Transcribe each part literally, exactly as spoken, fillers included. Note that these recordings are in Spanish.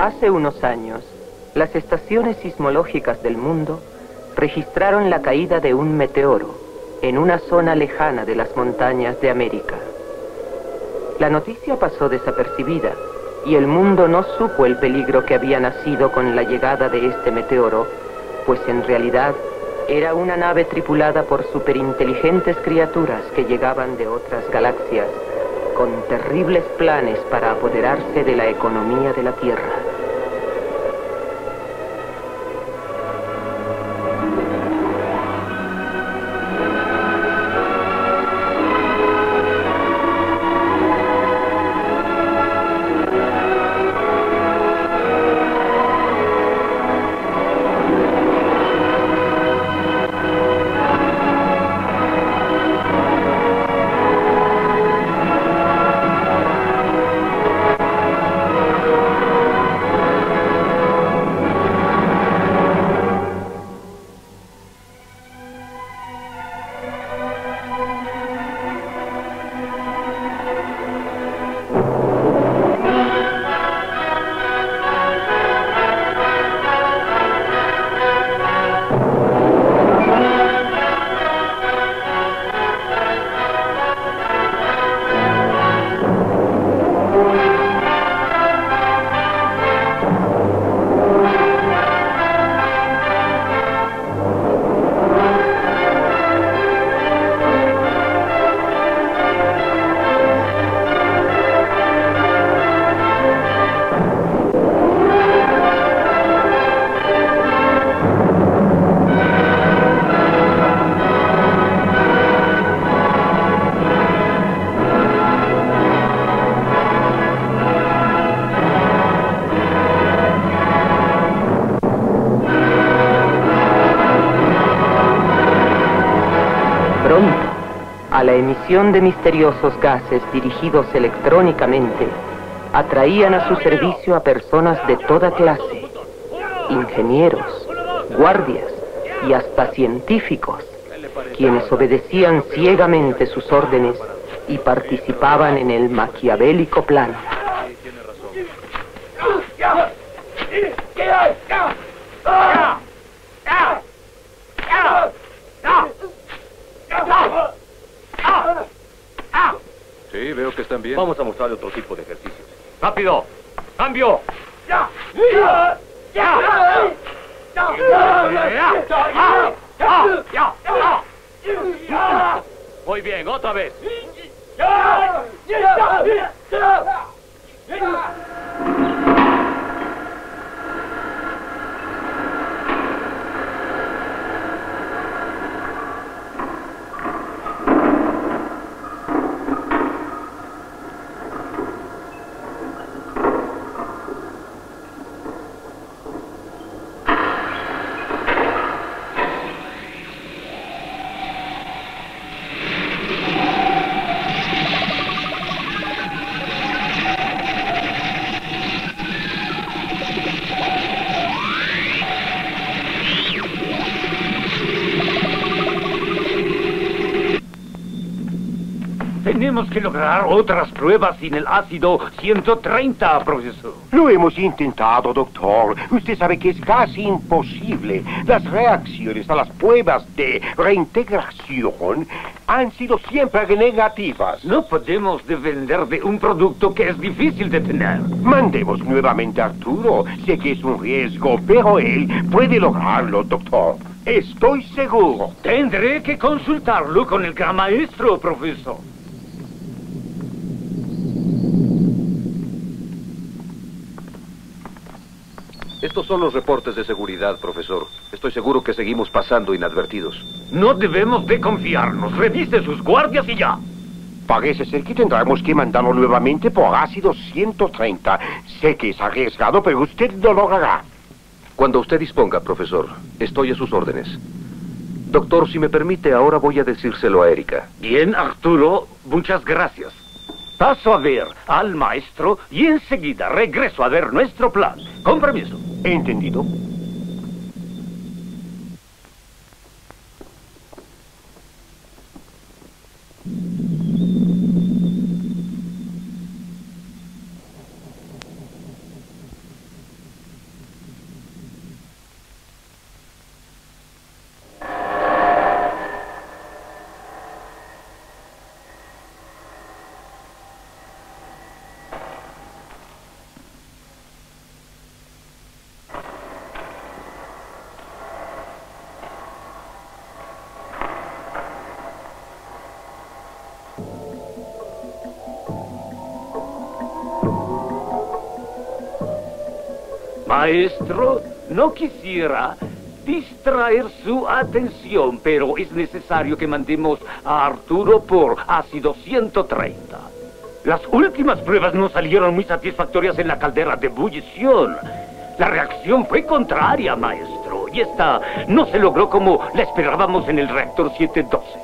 Hace unos años, las estaciones sismológicas del mundo registraron la caída de un meteoro en una zona lejana de las montañas de América. La noticia pasó desapercibida y el mundo no supo el peligro que había nacido con la llegada de este meteoro, pues en realidad era una nave tripulada por superinteligentes criaturas que llegaban de otras galaxias con terribles planes para apoderarse de la economía de la Tierra. La emisión de misteriosos gases dirigidos electrónicamente atraían a su servicio a personas de toda clase, ingenieros, guardias y hasta científicos, quienes obedecían ciegamente sus órdenes y participaban en el maquiavélico plan. Sí, veo que están bien. Vamos a mostrarle otro tipo de ejercicios. ¡Rápido! ¡Cambio! ¡Ya! ¡Ya! ¡Ya! Muy bien, otra vez. Tenemos que lograr otras pruebas sin el ácido ciento treinta, profesor. Lo hemos intentado, doctor. Usted sabe que es casi imposible. Las reacciones a las pruebas de reintegración han sido siempre negativas. No podemos depender de un producto que es difícil de tener. Mandemos nuevamente a Arturo. Sé que es un riesgo, pero él puede lograrlo, doctor. Estoy seguro. Tendré que consultarlo con el gran maestro, profesor. Estos son los reportes de seguridad, profesor. Estoy seguro que seguimos pasando inadvertidos. No debemos de confiarnos. Revise sus guardias y ya. Parece ser que tendremos que mandarlo nuevamente por ácido ciento treinta. Sé que es arriesgado, pero usted lo logrará. Cuando usted disponga, profesor. Estoy a sus órdenes. Doctor, si me permite, ahora voy a decírselo a Erika. Bien, Arturo. Muchas gracias. Paso a ver al maestro y enseguida regreso a ver nuestro plan. Con permiso. ¿Entendido? Maestro, no quisiera distraer su atención, pero es necesario que mandemos a Arturo por ácido ciento treinta. Las últimas pruebas no salieron muy satisfactorias en la caldera de ebullición. La reacción fue contraria, maestro, y esta no se logró como la esperábamos en el reactor siete doce.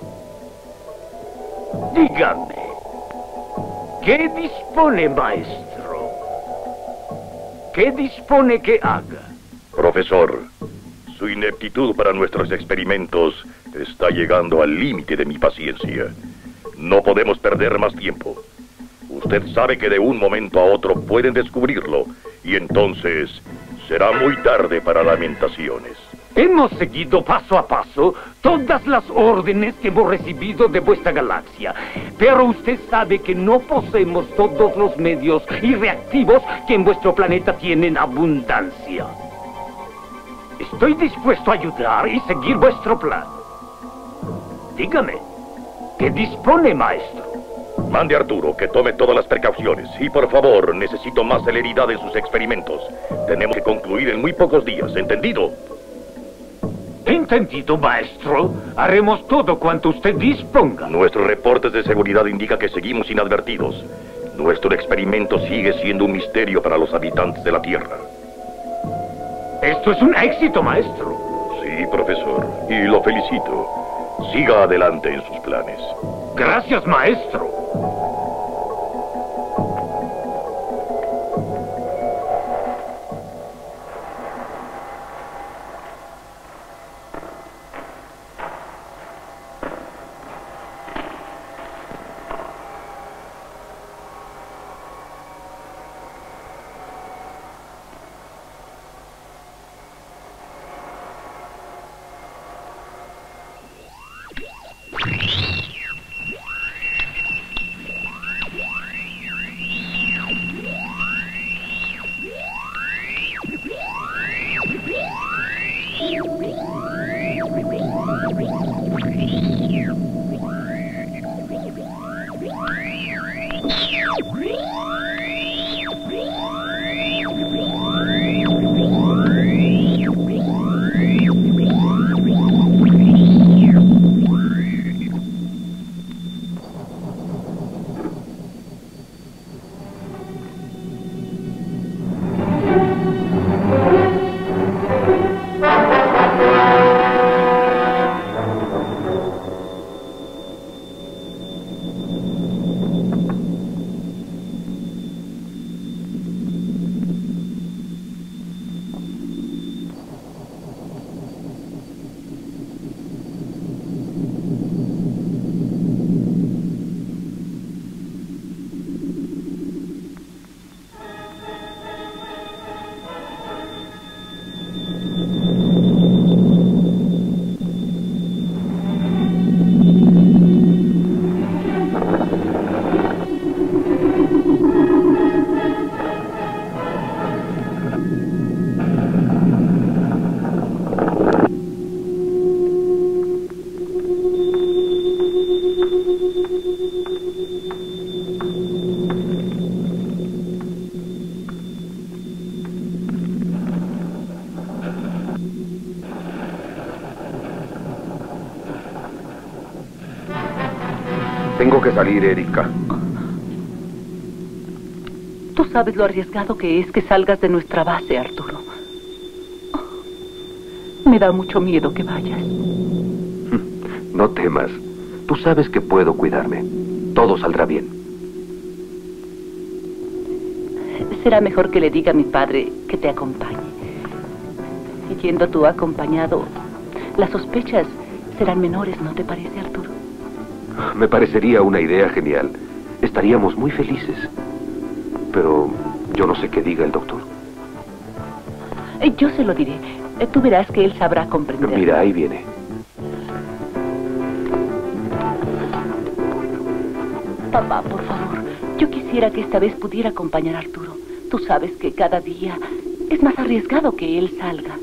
Dígame, ¿qué dispone, maestro? ¿Qué dispone que haga? Profesor, su ineptitud para nuestros experimentos está llegando al límite de mi paciencia. No podemos perder más tiempo. Usted sabe que de un momento a otro pueden descubrirlo, y entonces será muy tarde para lamentaciones. Hemos seguido paso a paso todas las órdenes que hemos recibido de vuestra galaxia, pero usted sabe que no poseemos todos los medios y reactivos que en vuestro planeta tienen abundancia. Estoy dispuesto a ayudar y seguir vuestro plan. Dígame, ¿qué dispone, maestro? Mande a Arturo que tome todas las precauciones. Y por favor, necesito más celeridad en sus experimentos. Tenemos que concluir en muy pocos días, ¿entendido? Entendido, maestro. Haremos todo cuanto usted disponga. Nuestros reportes de seguridad indican que seguimos inadvertidos. Nuestro experimento sigue siendo un misterio para los habitantes de la Tierra. Esto es un éxito, maestro. Sí, profesor. Y lo felicito. Siga adelante en sus planes. Gracias, maestro. Tengo que salir, Erika. Tú sabes lo arriesgado que es que salgas de nuestra base, Arturo. Me da mucho miedo que vayas. No temas. Tú sabes que puedo cuidarme. Todo saldrá bien. Será mejor que le diga a mi padre que te acompañe. Y yendo tú acompañado, las sospechas serán menores, ¿no te parece, Arturo? Me parecería una idea genial. Estaríamos muy felices. Pero yo no sé qué diga el doctor. Eh, Yo se lo diré. Eh, Tú verás que él sabrá comprender. Mira, ahí viene. Papá, por favor, yo quisiera que esta vez pudiera acompañar a Arturo. Tú sabes que cada día es más arriesgado que él salga.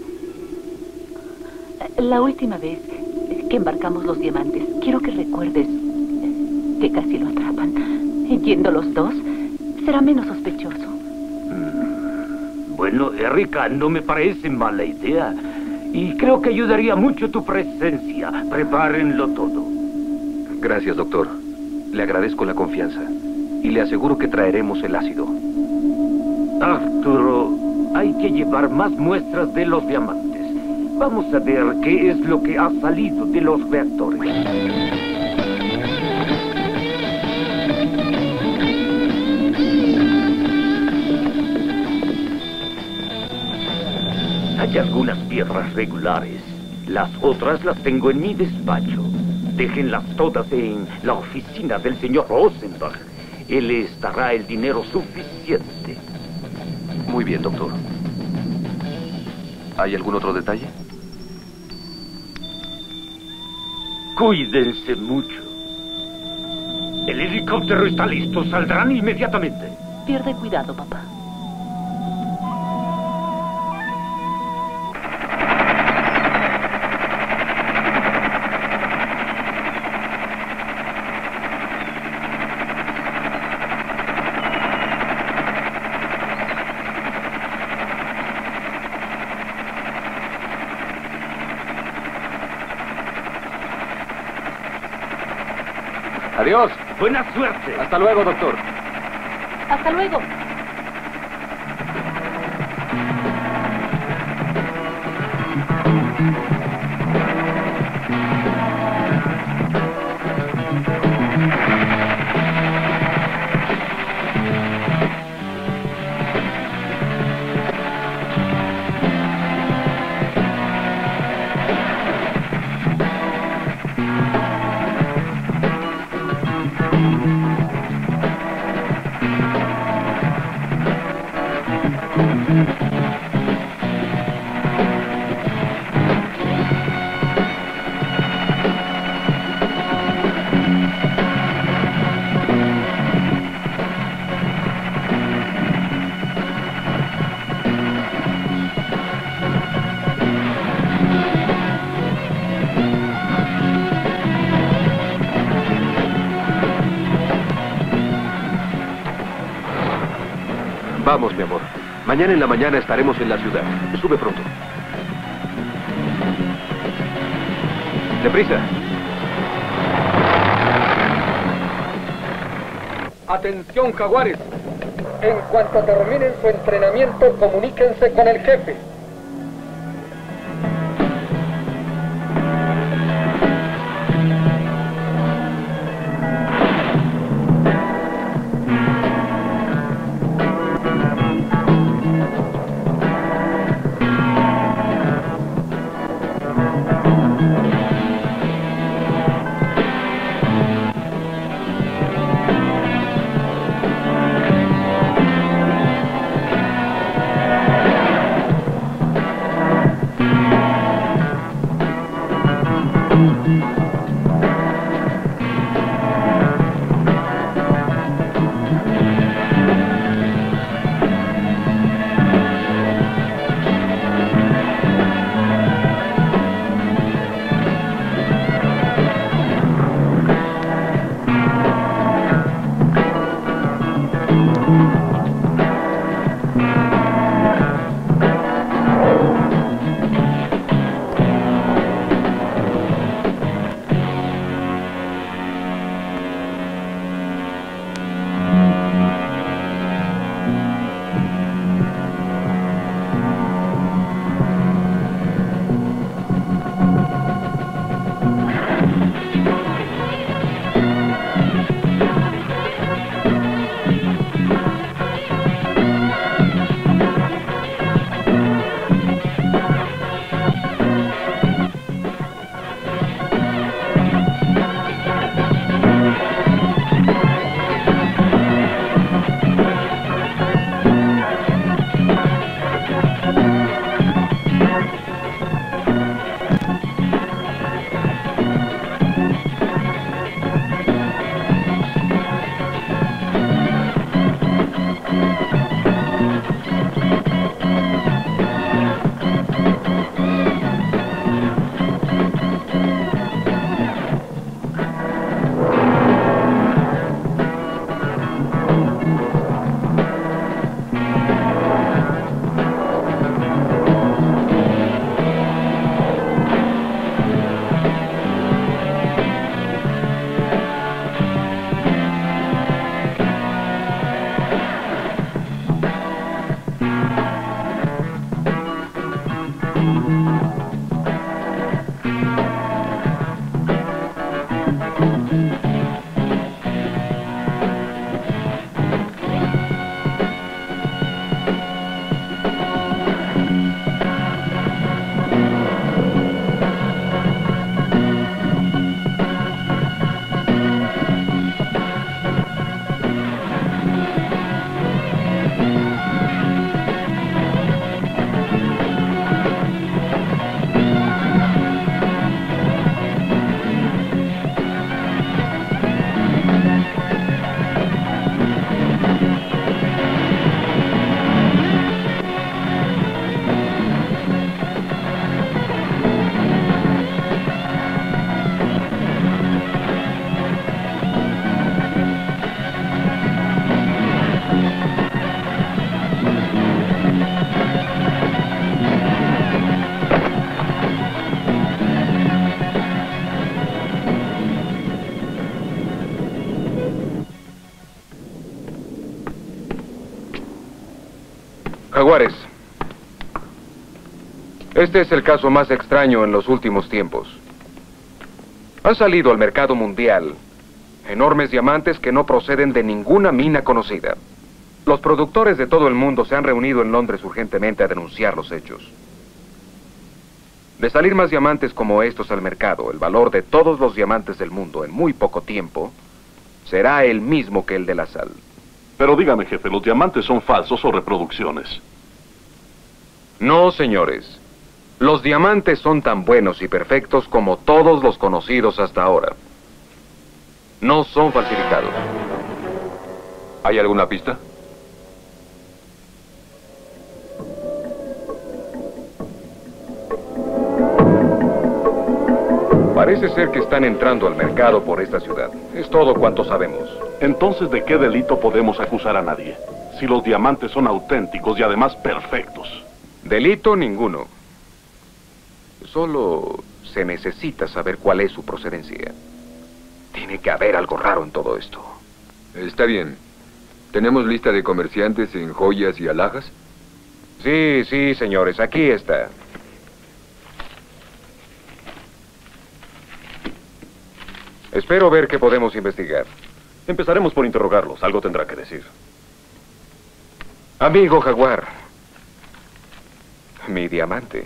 La última vez que embarcamos los diamantes, quiero que recuerdes que casi lo atrapan. Yendo los dos, será menos sospechoso. Bueno, Erika, no me parece mala idea. Y creo que ayudaría mucho tu presencia. Prepárenlo todo. Gracias, doctor. Le agradezco la confianza. Y le aseguro que traeremos el ácido. Arturo, hay que llevar más muestras de los diamantes. Vamos a ver qué es lo que ha salido de los reactores. Hay algunas piedras regulares. Las otras las tengo en mi despacho. Déjenlas todas en la oficina del señor Rosenbach. Él les dará el dinero suficiente. Muy bien, doctor. ¿Hay algún otro detalle? Cuídense mucho. El helicóptero está listo. Saldrán inmediatamente. Pierde cuidado, papá. Adiós. Buena suerte. Hasta luego, doctor. Hasta luego. Vamos, mi amor. Mañana en la mañana estaremos en la ciudad. Sube pronto. ¡Deprisa! Atención, jaguares. En cuanto terminen su entrenamiento, comuníquense con el jefe. Jaguares, este es el caso más extraño en los últimos tiempos. Han salido al mercado mundial enormes diamantes que no proceden de ninguna mina conocida. Los productores de todo el mundo se han reunido en Londres urgentemente a denunciar los hechos. De salir más diamantes como estos al mercado, el valor de todos los diamantes del mundo en muy poco tiempo será el mismo que el de la sal. Pero dígame, jefe, ¿los diamantes son falsos o reproducciones? No, señores. Los diamantes son tan buenos y perfectos como todos los conocidos hasta ahora. No son falsificados. ¿Hay alguna pista? Parece ser que están entrando al mercado por esta ciudad. Es todo cuanto sabemos. Entonces, ¿de qué delito podemos acusar a nadie? Si los diamantes son auténticos y además perfectos. Delito ninguno. Solo se necesita saber cuál es su procedencia. Tiene que haber algo raro en todo esto. Está bien. ¿Tenemos lista de comerciantes en joyas y alhajas? Sí, sí, señores, aquí está. Espero ver qué podemos investigar. Empezaremos por interrogarlos. Algo tendrá que decir. Amigo Jaguar. Mi diamante.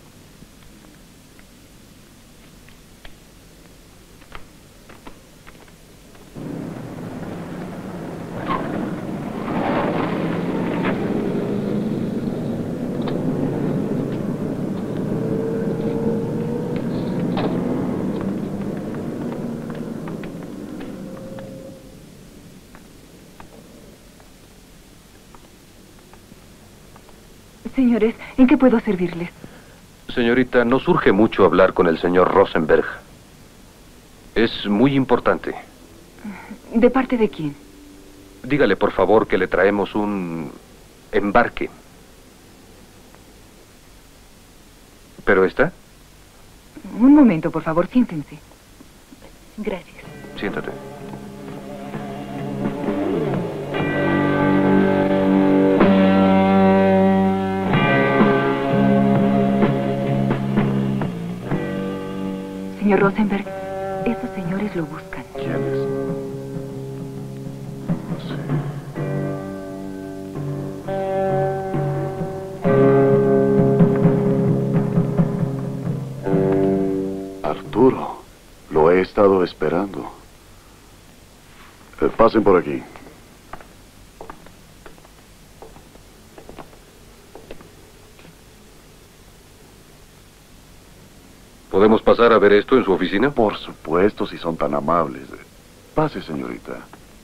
Señores, ¿en qué puedo servirles? Señorita, nos urge mucho hablar con el señor Rosenberg. Es muy importante. ¿De parte de quién? Dígale, por favor, que le traemos un embarque. ¿Pero está? Un momento, por favor, siéntense. Gracias. Siéntate. Señor Rosenberg, esos señores lo buscan. ¿Quiénes? No sé. Arturo, lo he estado esperando. Eh, pasen por aquí. ¿Podemos pasar a ver esto en su oficina? Por supuesto, si son tan amables. Pase, señorita.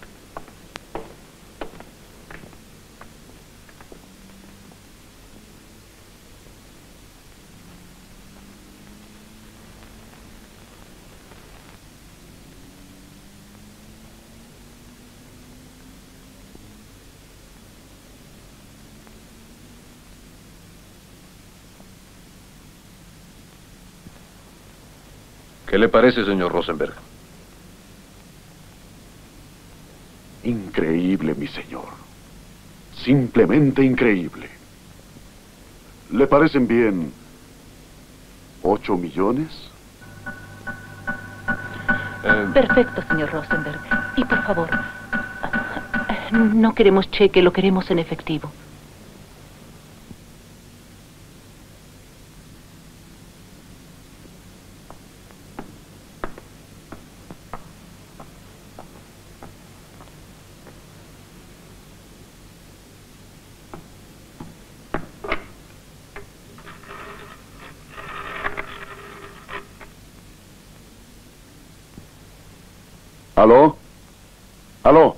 ¿Qué le parece, señor Rosenberg? Increíble, mi señor. Simplemente increíble. ¿Le parecen bien ocho millones? Eh... Perfecto, señor Rosenberg. Y por favor, no queremos cheque, lo queremos en efectivo. ¿Aló? ¿Aló?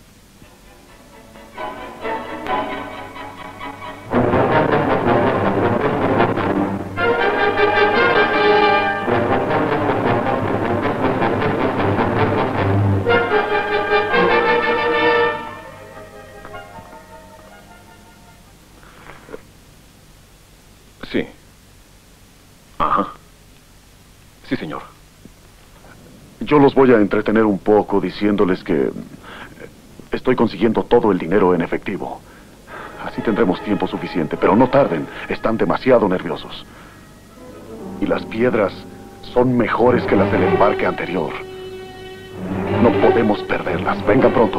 Sí. Ajá. Sí, señor. Yo los voy a entretener un poco diciéndoles que estoy consiguiendo todo el dinero en efectivo. Así tendremos tiempo suficiente, pero no tarden. Están demasiado nerviosos. Y las piedras son mejores que las del embarque anterior. No podemos perderlas. Vengan pronto.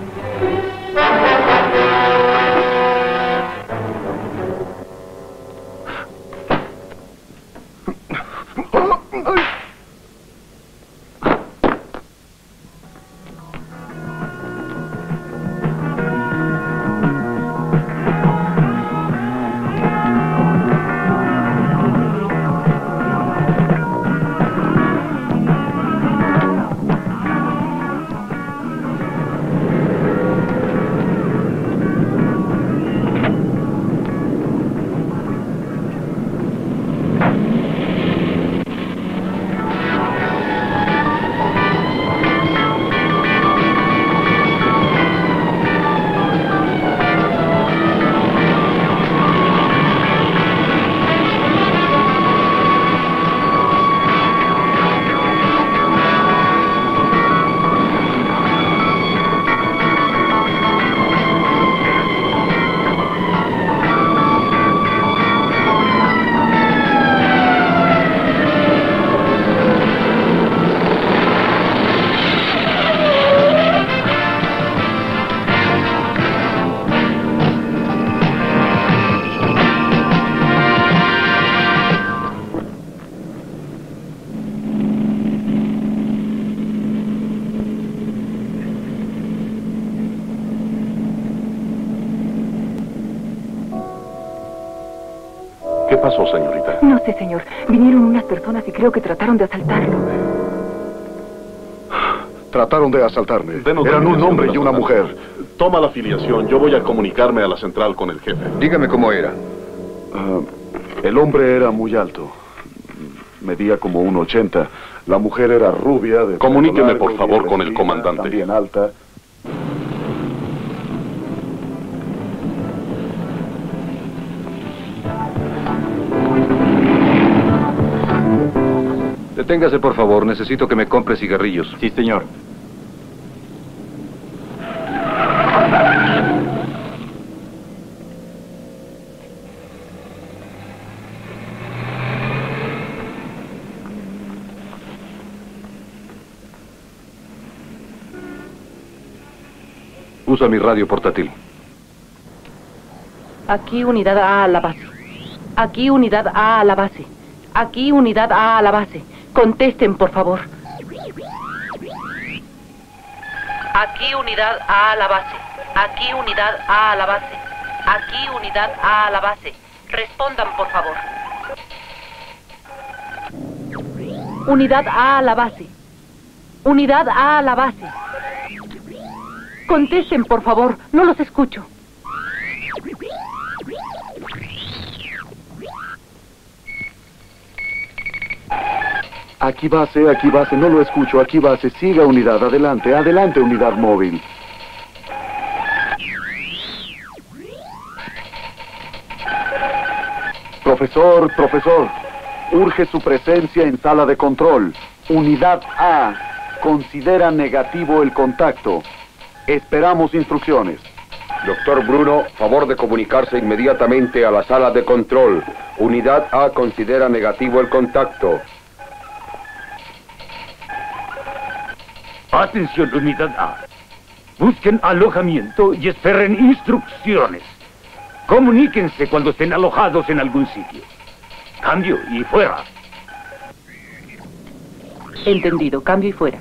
¿Qué pasó, señorita? No sé, señor. Vinieron unas personas y creo que trataron de asaltarlo. Trataron de asaltarme. Denos Eran un filiación hombre de y la una central. mujer. Toma la filiación. Yo voy a comunicarme a la central con el jefe. Dígame cómo era. Ah, el hombre era muy alto. Medía como uno ochenta. La mujer era rubia. De Comuníqueme, pelo largo, por favor, bien con el vestida, comandante. También alta. Deténgase, por favor. Necesito que me compre cigarrillos. Sí, señor. Usa mi radio portátil. Aquí unidad A a la base. Aquí unidad A a la base. Aquí unidad A a la base. Contesten, por favor. Aquí unidad A a la base. Aquí unidad A a la base. Aquí unidad A a la base. Respondan, por favor. Unidad A a la base. Unidad A a la base. Contesten, por favor. No los escucho. Aquí base, aquí base. No lo escucho. Aquí base. Siga unidad. Adelante, adelante, unidad móvil. Profesor, profesor. Urge su presencia en sala de control. Unidad A. Considera negativo el contacto. Esperamos instrucciones. Doctor Bruno, favor de comunicarse inmediatamente a la sala de control. Unidad A considera negativo el contacto. Atención, unidad A. Busquen alojamiento y esperen instrucciones. Comuníquense cuando estén alojados en algún sitio. Cambio y fuera. Entendido. Cambio y fuera.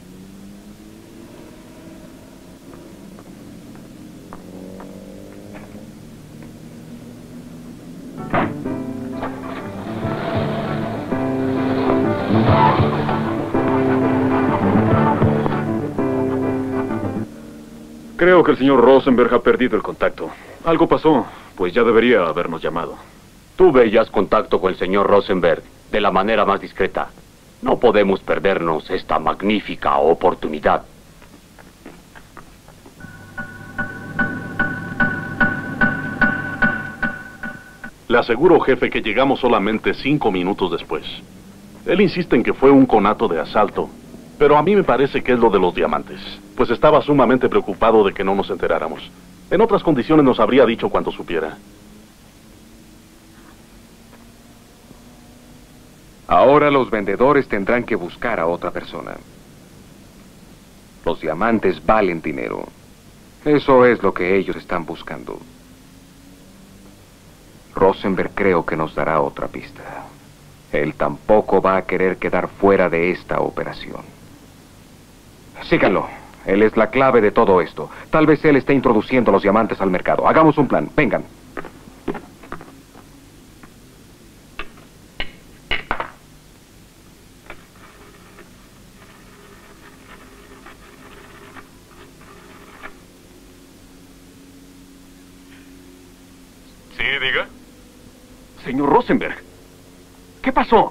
Creo que el señor Rosenberg ha perdido el contacto. Algo pasó, pues ya debería habernos llamado. Tuve ya contacto con el señor Rosenberg de la manera más discreta. No podemos perdernos esta magnífica oportunidad. Le aseguro, jefe, que llegamos solamente cinco minutos después. Él insiste en que fue un conato de asalto, pero a mí me parece que es lo de los diamantes, pues estaba sumamente preocupado de que no nos enteráramos. En otras condiciones nos habría dicho cuando supiera. Ahora los vendedores tendrán que buscar a otra persona. Los diamantes valen dinero. Eso es lo que ellos están buscando. Rosenberg creo que nos dará otra pista. Él tampoco va a querer quedar fuera de esta operación. Síganlo. Él es la clave de todo esto. Tal vez él esté introduciendo los diamantes al mercado. Hagamos un plan. Vengan. Sí, diga. Señor Rosenberg, ¿qué pasó?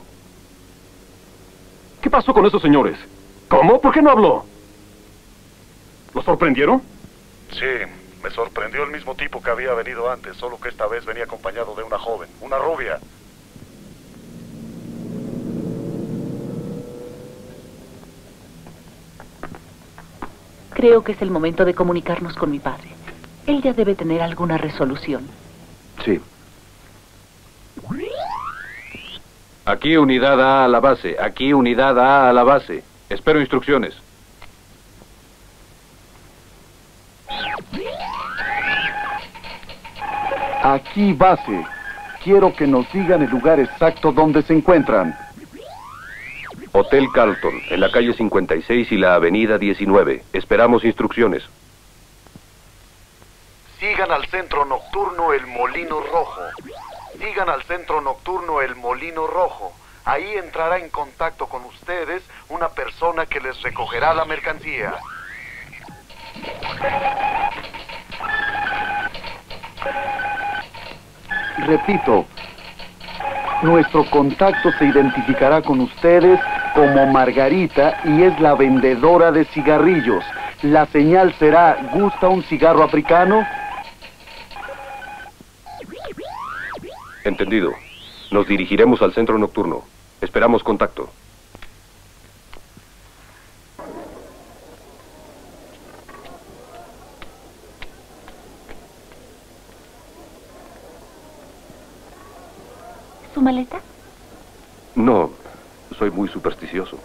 ¿Qué pasó con esos señores? ¿Cómo? ¿Por qué no habló? ¿Lo sorprendieron? Sí, me sorprendió el mismo tipo que había venido antes, solo que esta vez venía acompañado de una joven, una rubia. Creo que es el momento de comunicarnos con mi padre. Él ya debe tener alguna resolución. Sí. Aquí unidad A a la base. Aquí unidad A a la base. Espero instrucciones. Aquí, base. Quiero que nos digan el lugar exacto donde se encuentran. Hotel Carlton, en la calle cincuenta y seis y la avenida diecinueve. Esperamos instrucciones. Sigan al centro nocturno El Molino Rojo. Sigan al centro nocturno El Molino Rojo. Ahí entrará en contacto con ustedes una persona que les recogerá la mercancía. Repito, nuestro contacto se identificará con ustedes como Margarita y es la vendedora de cigarrillos. La señal será: ¿gusta un cigarro africano? Entendido. Nos dirigiremos al centro nocturno. Esperamos contacto. ¿Su maleta? No, soy muy supersticioso.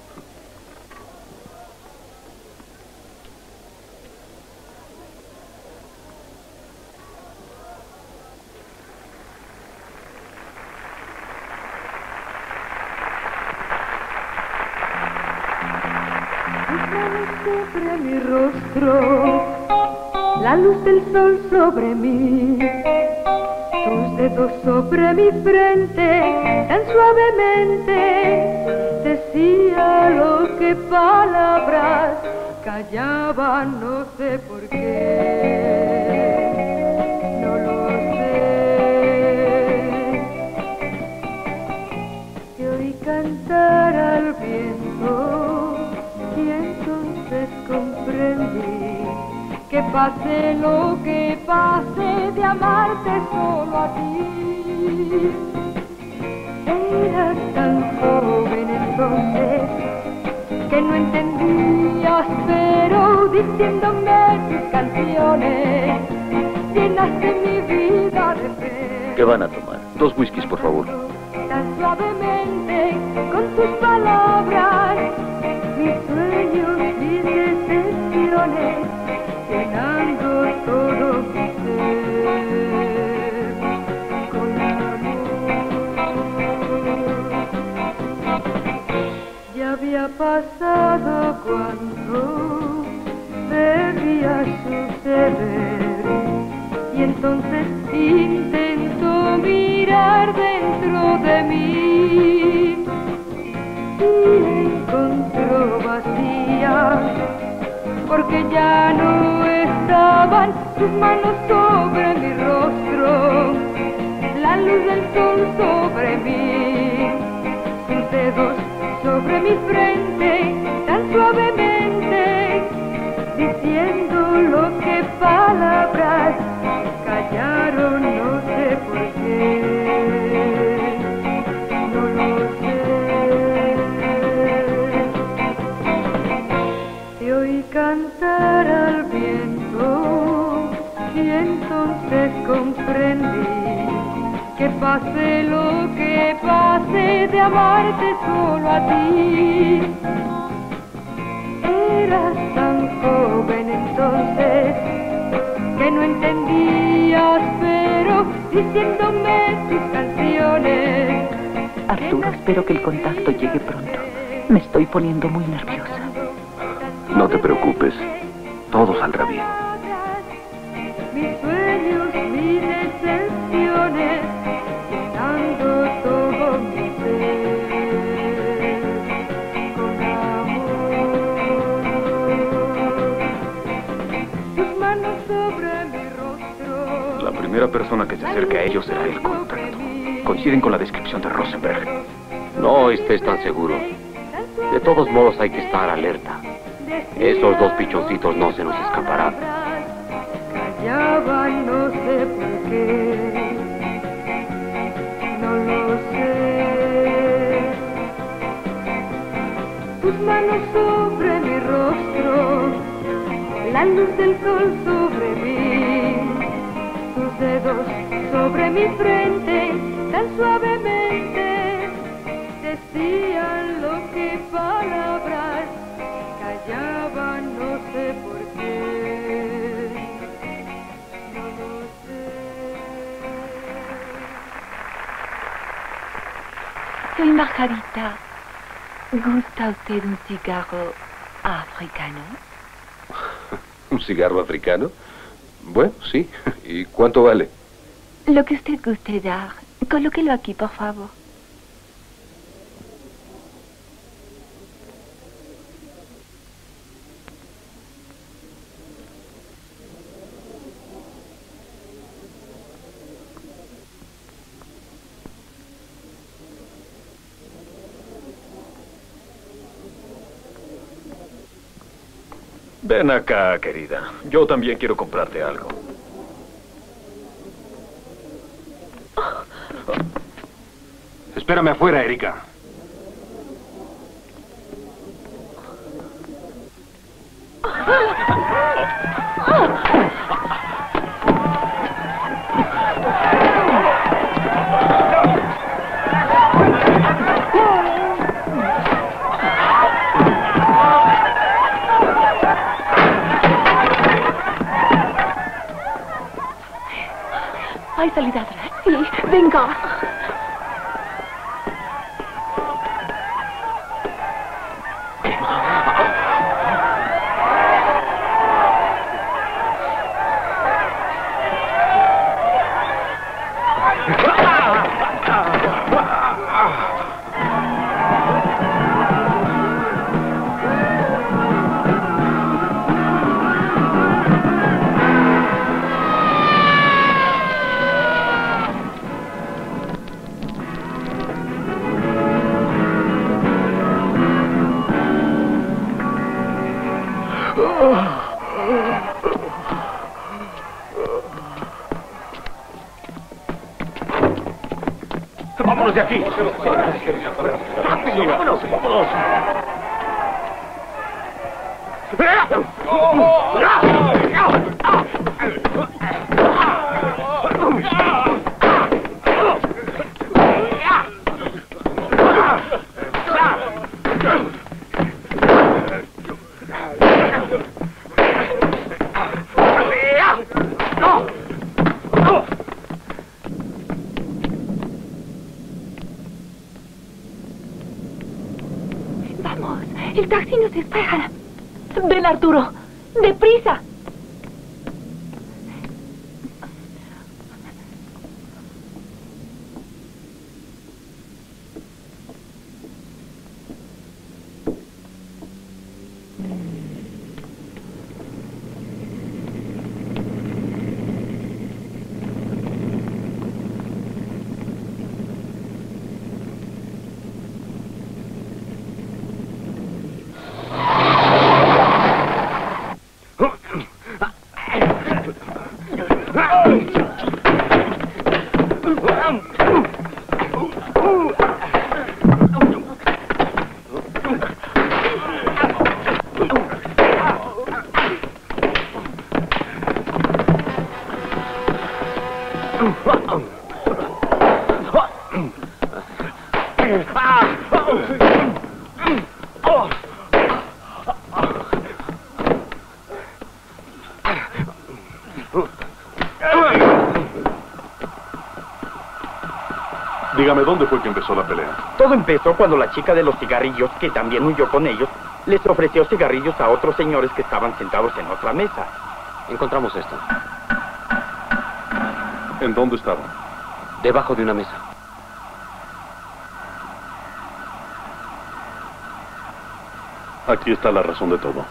Sobre mi rostro, la luz del sol sobre mí, tus dedos sobre mi frente, tan suavemente, decía lo que palabras callaban, no sé por qué, no lo sé. Te oí cantar al viento y entonces comprendí que pase lo que pase, de amarte solo a ti. Eras tan joven entonces que no entendías, pero diciéndome tus canciones llenaste mi vida de fe. ¿Qué van a tomar? Dos whiskies, por favor. Tan suavemente con tus palabras, mis sueños y decepciones, llenando todo mi ser con amor. Ya había pasado cuando debía suceder, y entonces intento mirar dentro de mí y encontró vacía, porque ya no estaban sus manos sobre mi rostro, la luz del sol sobre mí, sus dedos sobre mi frente, tan suavemente, diciendo lo que palabras callaron, no sé por qué, no lo sé. Te oí cantar al viento entonces comprendí que pase lo que pase de amarte solo a ti. Eras tan joven entonces que no entendías, pero diciéndome tus canciones. Arturo, espero que el contacto llegue pronto. Me estoy poniendo muy nerviosa. No te preocupes. Todo saldrá bien. Mis sueños, mis decepciones, llenando todo mi ser con amor. Tus manos sobre mi rostro. La primera persona que se acerque a ellos será el contacto. Coinciden con la descripción de Rosenberg. No estés tan seguro. De todos modos hay que estar alerta. Esos dos pichoncitos no se nos escaparán. Callaban, no sé por qué. No lo sé. Tus manos sobre mi rostro, la luz del sol sobre mí, tus dedos sobre mi frente, tan suavemente decían lo que palabras callaban, no sé por qué. No lo sé. Soy Margarita. ¿Gusta usted un cigarro africano? ¿Un cigarro africano? Bueno, sí. ¿Y cuánto vale? Lo que usted guste dar. Colóquelo aquí, por favor. Ven acá, querida. Yo también quiero comprarte algo. Espérame afuera, Erika. ¿Hay salida atrás? Sí, venga. ¡Vámonos de aquí! ¡Rápido, vámonos, vámonos! Vamos, el taxi nos espera. Ven, Arturo, deprisa. Dígame, ¿dónde fue que empezó la pelea? Todo empezó cuando la chica de los cigarrillos, que también huyó con ellos, les ofreció cigarrillos a otros señores que estaban sentados en otra mesa. Encontramos esto. ¿En dónde estaban? Debajo de una mesa. Aquí está la razón de todo.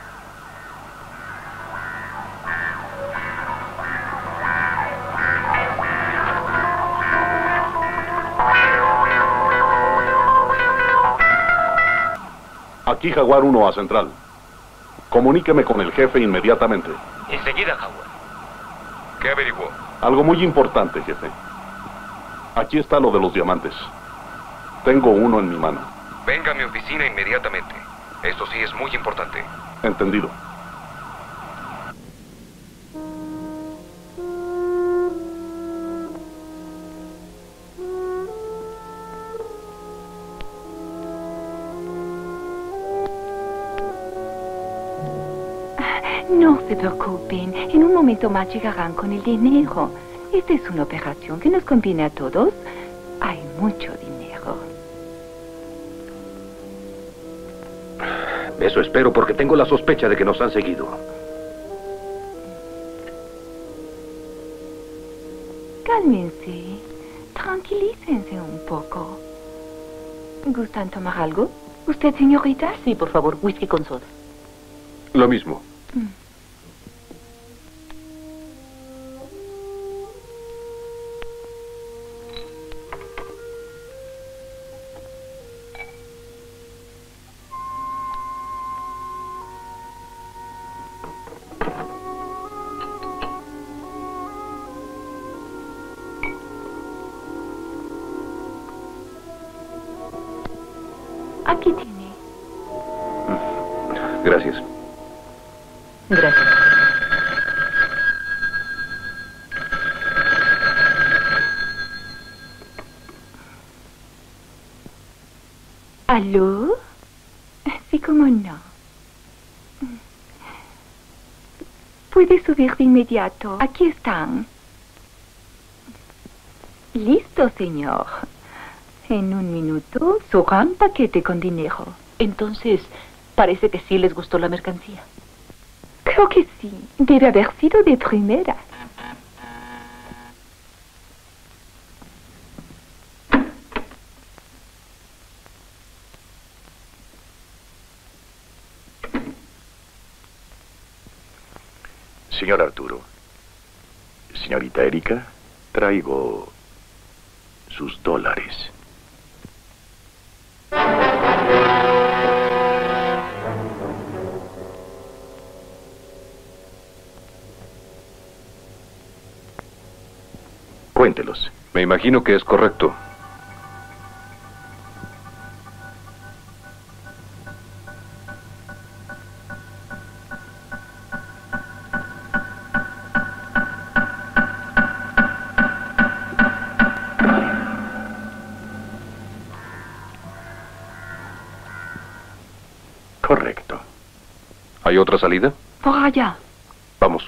Aquí Jaguar uno a Central. Comuníqueme con el jefe inmediatamente. Enseguida, Jaguar. ¿Qué averiguó? Algo muy importante, jefe. Aquí está lo de los diamantes. Tengo uno en mi mano. Venga a mi oficina inmediatamente. Esto sí es muy importante. Entendido. No se preocupen, en un momento más llegarán con el dinero. Esta es una operación que nos conviene a todos. Hay mucho dinero. Eso espero, porque tengo la sospecha de que nos han seguido. Cálmense, tranquilícense un poco. ¿Gustan tomar algo? ¿Usted, señorita? Sí, por favor, whisky con soda. Lo mismo. Mm. Aquí tiene. Gracias. Gracias. ¿Aló? Sí, cómo no. Puede subir de inmediato. Aquí están. Listo, señor. En un minuto, su gran paquete con dinero. Entonces, parece que sí les gustó la mercancía. Creo que sí. Debe haber sido de primera. Señor Arturo, señorita Erika, traigo sus dólares. Cuéntelos. Me imagino que es correcto. Correcto. ¿Hay otra salida? Por allá. Vamos.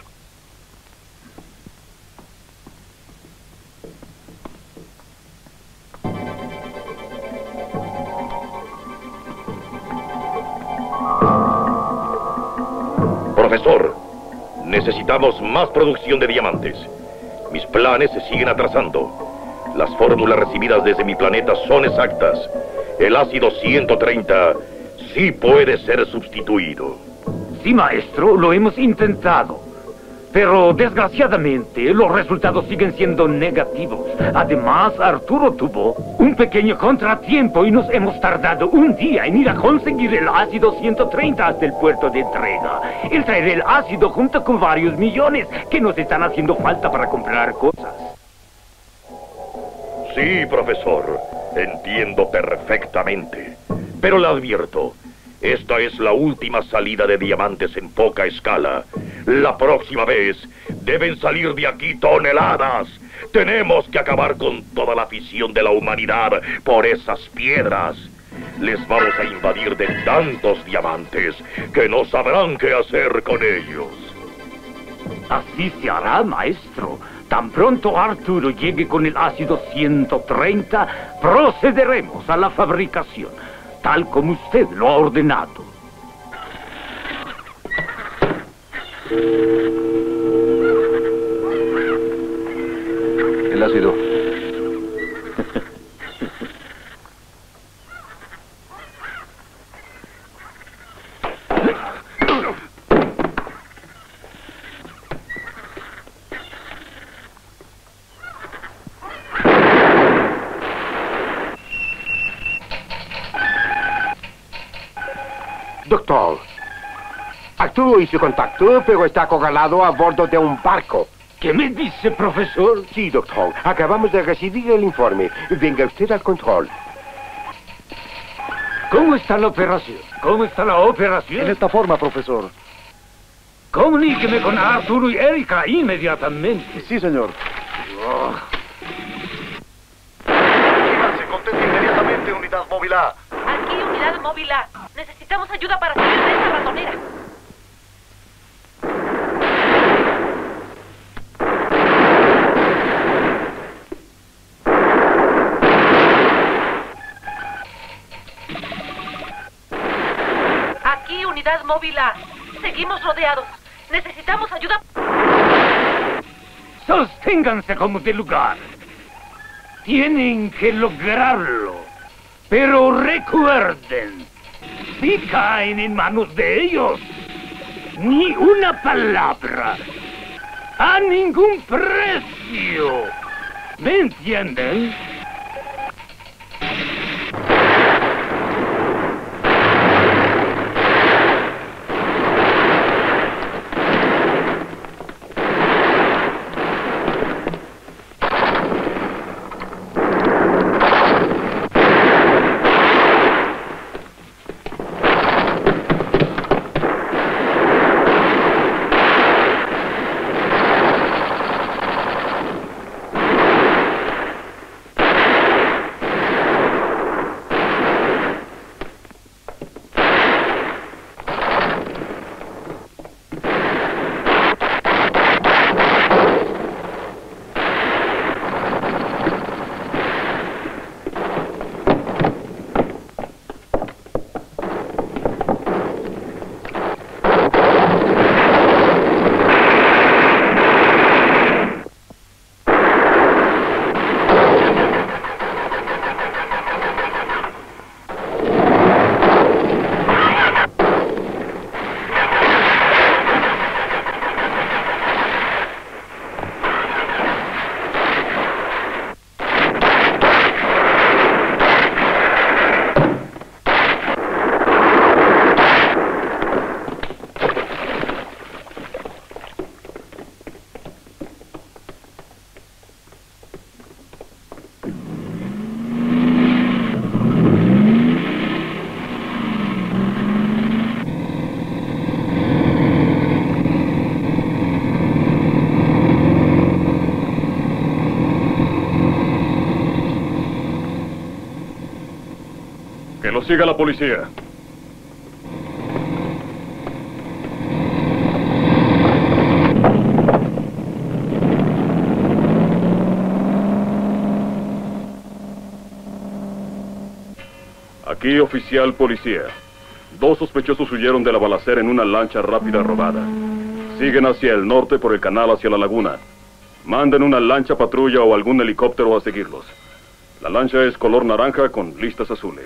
Profesor, necesitamos más producción de diamantes. Mis planes se siguen atrasando. Las fórmulas recibidas desde mi planeta son exactas. El ácido ciento treinta sí puede ser sustituido. Sí, maestro, lo hemos intentado. Pero, desgraciadamente, los resultados siguen siendo negativos. Además, Arturo tuvo un pequeño contratiempo y nos hemos tardado un día en ir a conseguir el ácido ciento treinta hasta el puerto de entrega. Él traerá el ácido junto con varios millones que nos están haciendo falta para comprar cosas. Sí, profesor, entiendo perfectamente. Pero le advierto, Esta es la última salida de diamantes en poca escala. La próxima vez deben salir de aquí toneladas. Tenemos que acabar con toda la afición de la humanidad por esas piedras. Les vamos a invadir de tantos diamantes que no sabrán qué hacer con ellos. Así se hará, maestro. Tan pronto Arturo llegue con el ácido ciento treinta, procederemos a la fabricación, tal como usted lo ha ordenado. El ácido. Doctor, Arturo hizo contacto, pero está acorralado a bordo de un barco. ¿Qué me dice, profesor? Sí, doctor. Acabamos de recibir el informe. Venga usted al control. ¿Cómo está la operación? ¿Cómo está la operación? En esta forma, profesor. Comuníqueme con Arturo y Erika inmediatamente. Sí, señor. Oh. Se conteste inmediatamente, unidad móvil A. Aquí, unidad móvil A. Necesitamos ayuda para salir de esta ratonera. Aquí, unidad móvil A. Seguimos rodeados. Necesitamos ayuda. Sosténganse como de lugar. Tienen que lograrlo. Pero recuerden, si caen en manos de ellos, ni una palabra, a ningún precio. ¿Me entienden? Que lo siga la policía. Aquí, oficial policía. Dos sospechosos huyeron de la balacera en una lancha rápida robada. Siguen hacia el norte por el canal hacia la laguna. Manden una lancha patrulla o algún helicóptero a seguirlos. La lancha es color naranja con listas azules.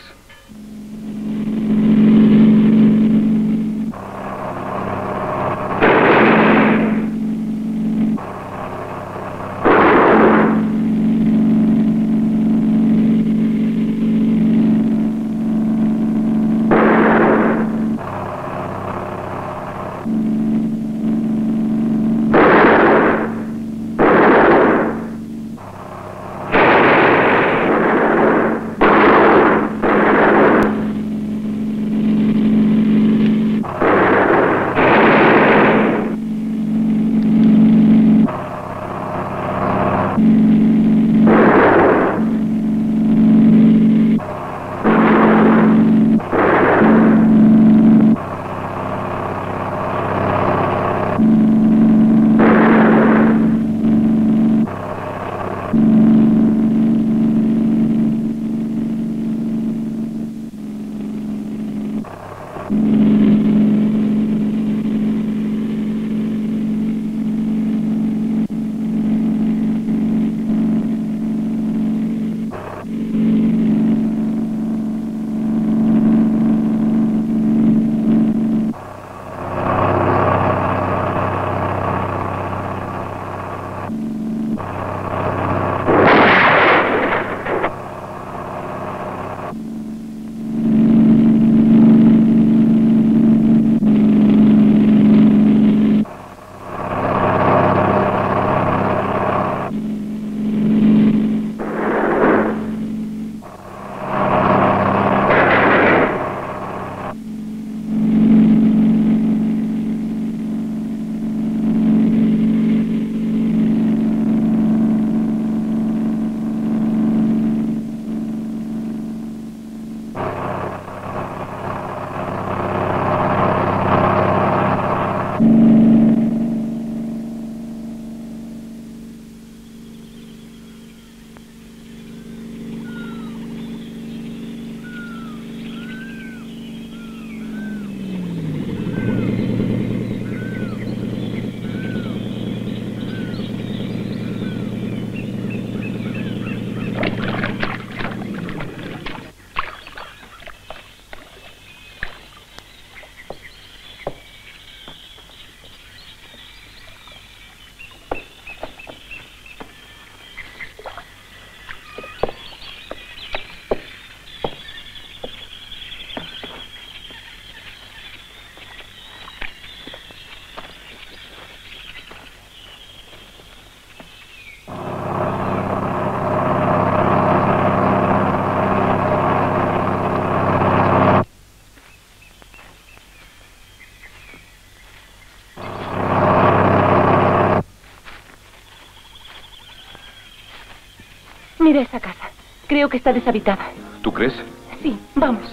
Mira esa casa. Creo que está deshabitada. ¿Tú crees? Sí, vamos.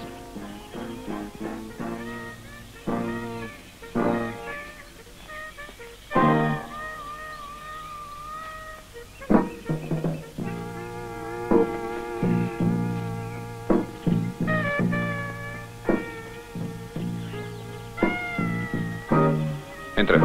Entra.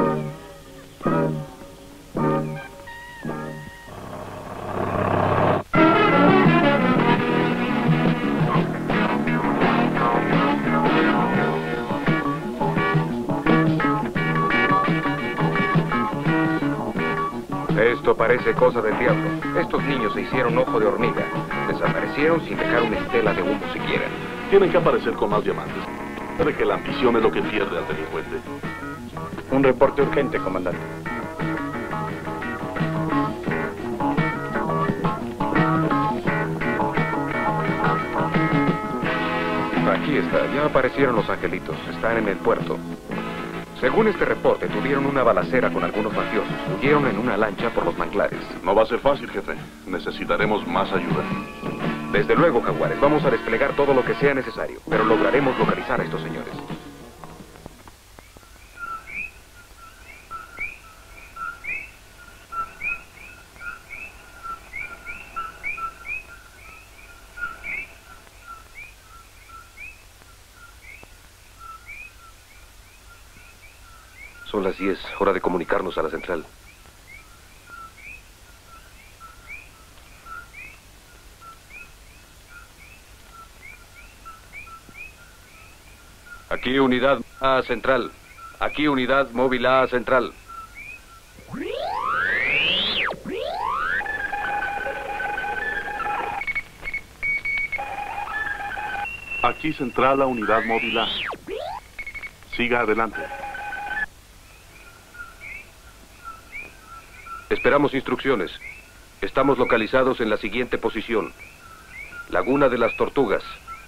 Esto parece cosa del diablo. Estos niños se hicieron ojo de hormiga. Desaparecieron sin dejar una estela de humo siquiera. Tienen que aparecer con más diamantes. Sabe que la ambición es lo que pierde al delincuente. Un reporte urgente, comandante. Aquí está, ya aparecieron los angelitos. Están en el puerto. Según este reporte, tuvieron una balacera con algunos mafiosos. Huyeron en una lancha por los manglares. No va a ser fácil, jefe. Necesitaremos más ayuda. Desde luego, Jaguares. Vamos a desplegar todo lo que sea necesario. Pero lograremos localizar a estos señores. Son las diez, hora de comunicarnos a la central. Aquí unidad A central. Aquí unidad móvil A central. Aquí central a unidad móvil A. Siga adelante. Esperamos instrucciones. Estamos localizados en la siguiente posición. Laguna de las Tortugas.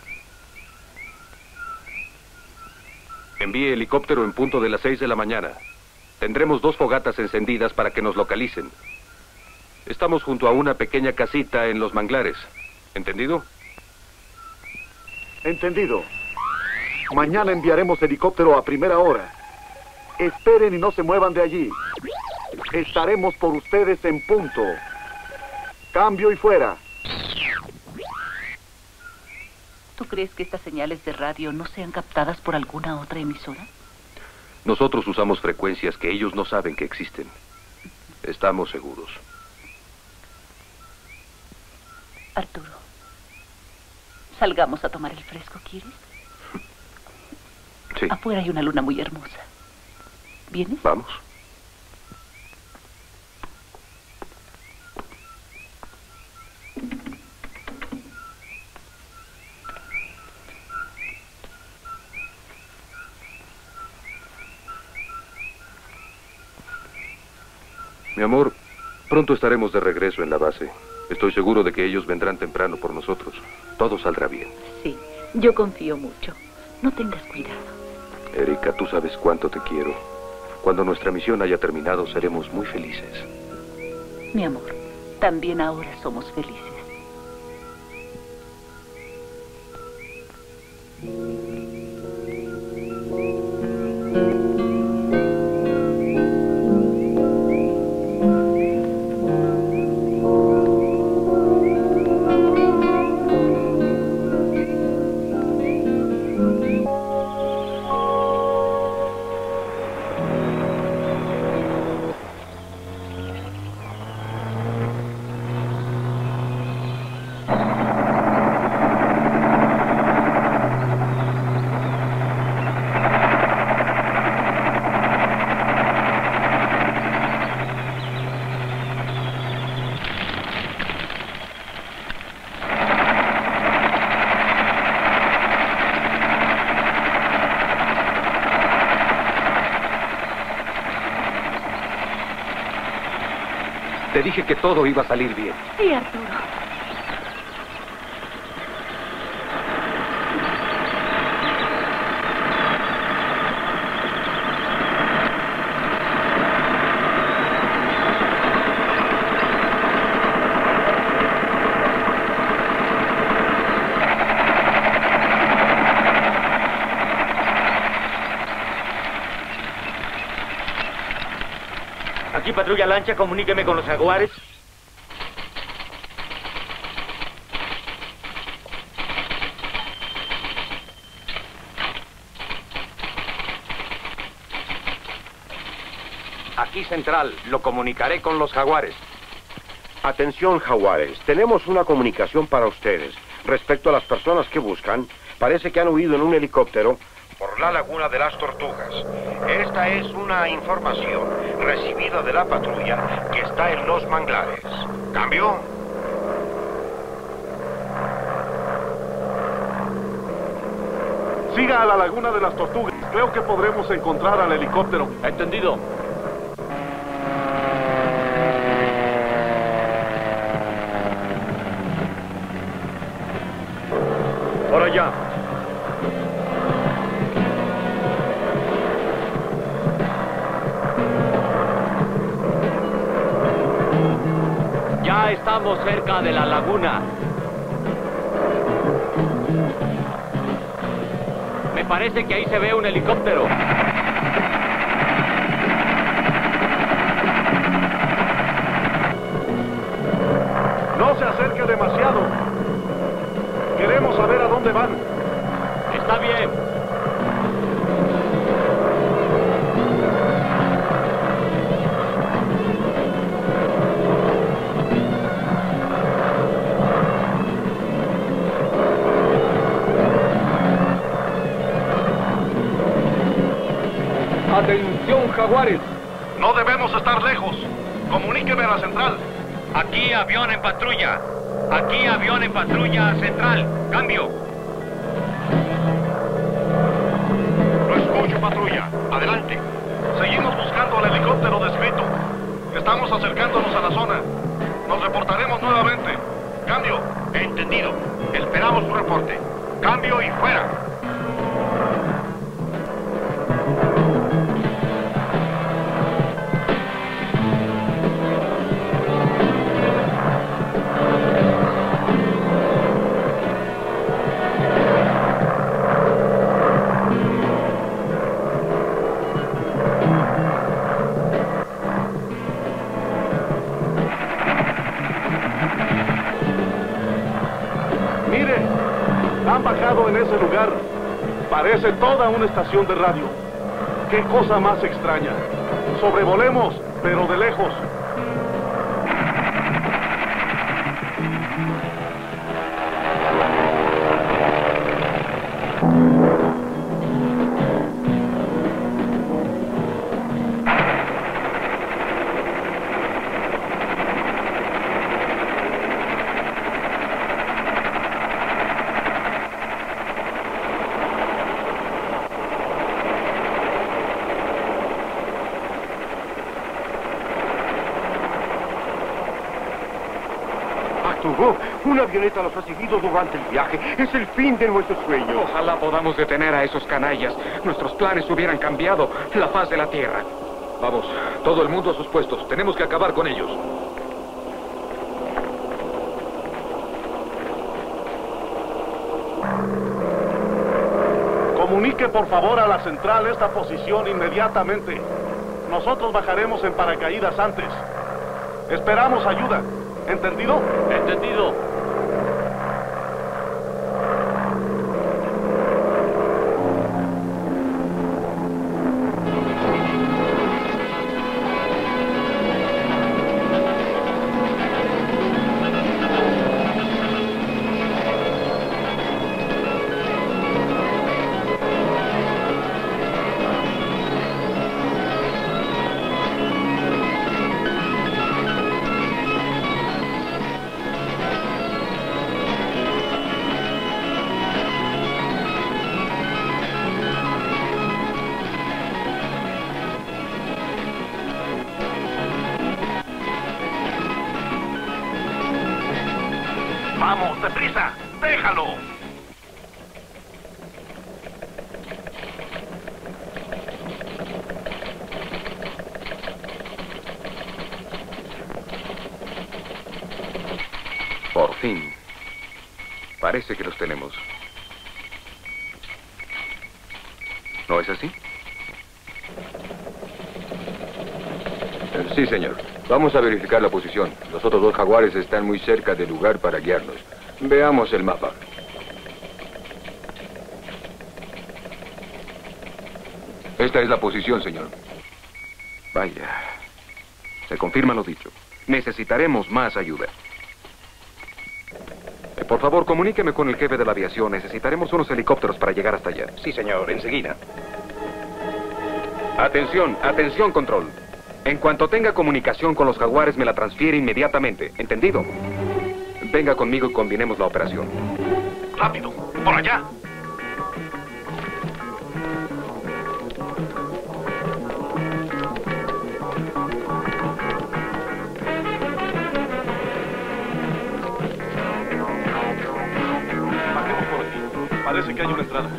Envíe helicóptero en punto de las seis de la mañana. Tendremos dos fogatas encendidas para que nos localicen. Estamos junto a una pequeña casita en los manglares. ¿Entendido? Entendido. Mañana enviaremos helicóptero a primera hora. Esperen y no se muevan de allí. Estaremos por ustedes en punto. Cambio y fuera. ¿Tú crees que estas señales de radio no sean captadas por alguna otra emisora? Nosotros usamos frecuencias que ellos no saben que existen. Estamos seguros. Arturo, salgamos a tomar el fresco, ¿quieres? Sí. Afuera hay una luna muy hermosa. ¿Vienes? Vamos. Mi amor, pronto estaremos de regreso en la base. Estoy seguro de que ellos vendrán temprano por nosotros. Todo saldrá bien. Sí, yo confío mucho. No tengas cuidado. Erika, tú sabes cuánto te quiero. Cuando nuestra misión haya terminado, seremos muy felices. Mi amor, también ahora somos felices. Te dije que todo iba a salir bien. Sí, Arturo. patrulla lancha, comuníqueme con los jaguares. Aquí Central, lo comunicaré con los jaguares. Atención, jaguares. Tenemos una comunicación para ustedes. Respecto a las personas que buscan, parece que han huido en un helicóptero por la laguna de las Tortugas. Esta es una información recibida de la patrulla que está en los manglares. ¿Cambio? Siga a la laguna de las Tortugas. Creo que podremos encontrar al helicóptero. Entendido. Por allá. Ya estamos cerca de la laguna. Me parece que ahí se ve un helicóptero. No se acerque demasiado. Queremos saber a dónde van. Está bien. Atención, jaguares. No debemos estar lejos. Comuníqueme a la central. Aquí avión en patrulla. Aquí avión en patrulla central. Cambio. Lo escucho, patrulla. Adelante. Seguimos buscando al helicóptero descrito. Estamos acercándonos a la zona. Nos reportaremos nuevamente. Cambio. Entendido. Esperamos su reporte. Cambio y fuera. Han bajado en ese lugar. Parece toda una estación de radio. Qué cosa más extraña. Sobrevolemos, pero de lejos. Arturo, una avioneta los ha seguido durante el viaje. Es el fin de nuestro sueño. Ojalá podamos detener a esos canallas. Nuestros planes hubieran cambiado la faz de la Tierra. Vamos, todo el mundo a sus puestos. Tenemos que acabar con ellos. Comunique por favor a la central esta posición inmediatamente. Nosotros bajaremos en paracaídas antes. Esperamos ayuda. ¿Entendido? Entendido. ¡Vamos, deprisa! ¡Déjalo! Por fin. Parece que los tenemos. ¿No es así? Eh, sí, señor. Vamos a verificar la posición. Los otros dos jaguares están muy cerca del lugar para guiarnos. Veamos el mapa. Esta es la posición, señor. Vaya. Se confirma lo dicho. Necesitaremos más ayuda. Eh, por favor, comuníqueme con el jefe de la aviación. Necesitaremos unos helicópteros para llegar hasta allá. Sí, señor, enseguida. Atención, atención, control. En cuanto tenga comunicación con los jaguares, me la transfiere inmediatamente. ¿Entendido? Venga conmigo y combinemos la operación. ¡Rápido! ¡Por allá! Bajemos por aquí. Parece que hay una entrada.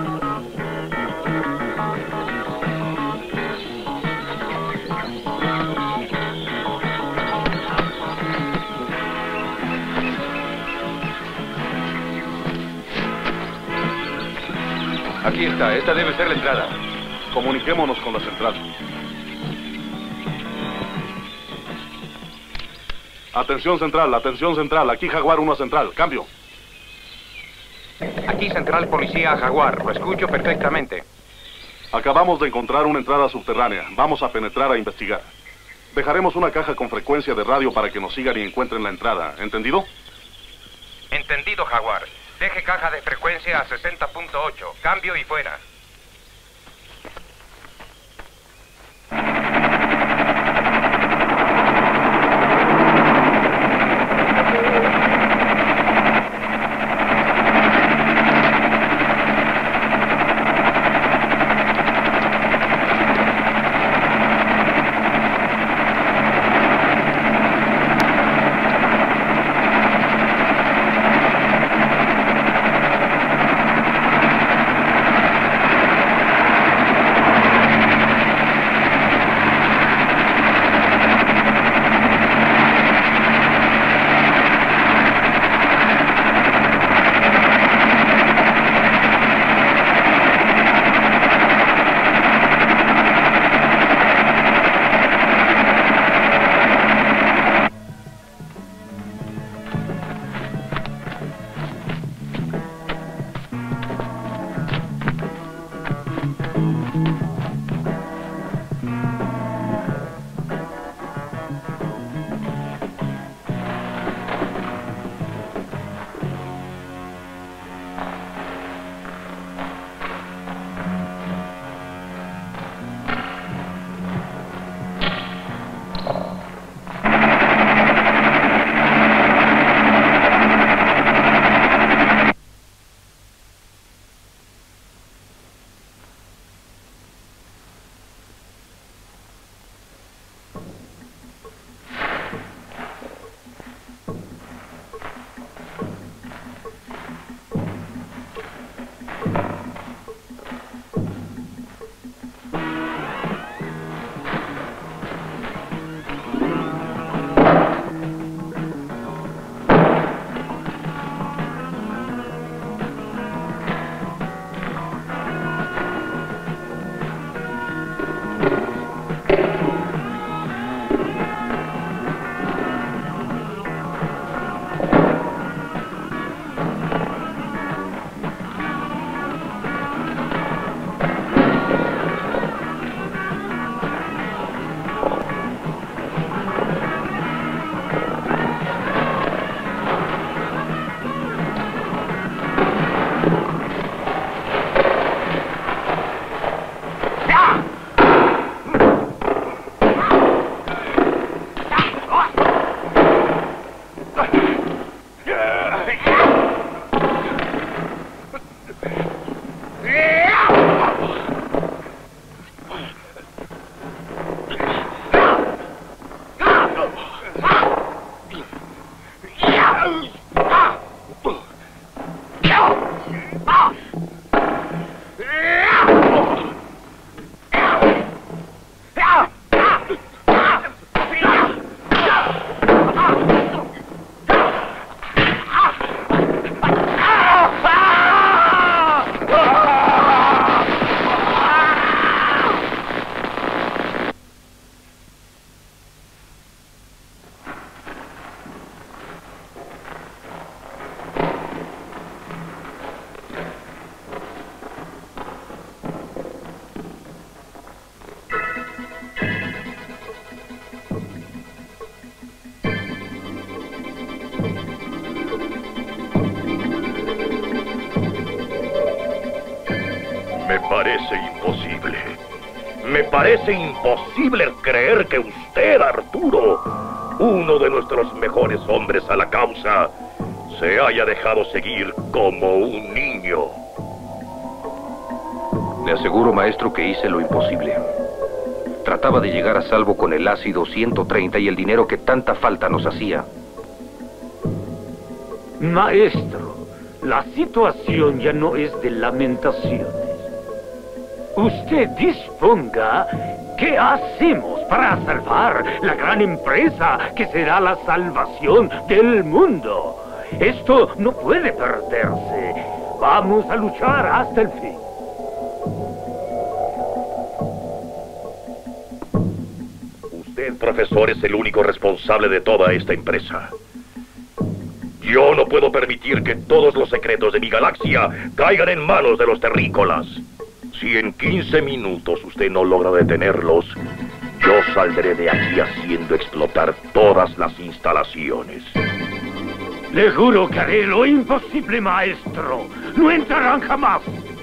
Aquí está, esta debe ser la entrada. Comuniquémonos con la central. Atención central, atención central. Aquí Jaguar uno a central. Cambio. Aquí Central Policía Jaguar. Lo escucho perfectamente. Acabamos de encontrar una entrada subterránea. Vamos a penetrar a investigar. Dejaremos una caja con frecuencia de radio para que nos sigan y encuentren la entrada. ¿Entendido? Entendido, Jaguar. Deje caja de frecuencia a sesenta punto ocho. Cambio y fuera. parece imposible. Me parece imposible creer que usted, Arturo, uno de nuestros mejores hombres a la causa, se haya dejado seguir como un niño. Le aseguro, maestro, que hice lo imposible. Trataba de llegar a salvo con el ácido ciento treinta y el dinero que tanta falta nos hacía. Maestro, la situación ya no es de lamentaciones. Usted disponga qué hacemos para salvar la gran empresa que será la salvación del mundo. Esto no puede perderse. Vamos a luchar hasta el fin. Usted, profesor, es el único responsable de toda esta empresa. Yo no puedo permitir que todos los secretos de mi galaxia caigan en manos de los terrícolas. Si en quince minutos usted no logra detenerlos, yo saldré de aquí haciendo explotar todas las instalaciones. Le juro que haré lo imposible, maestro. No entrarán jamás.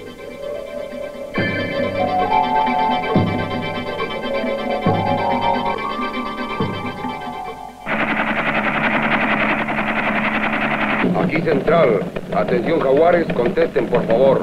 Aquí Central. Atención, Jaguares, contesten, por favor.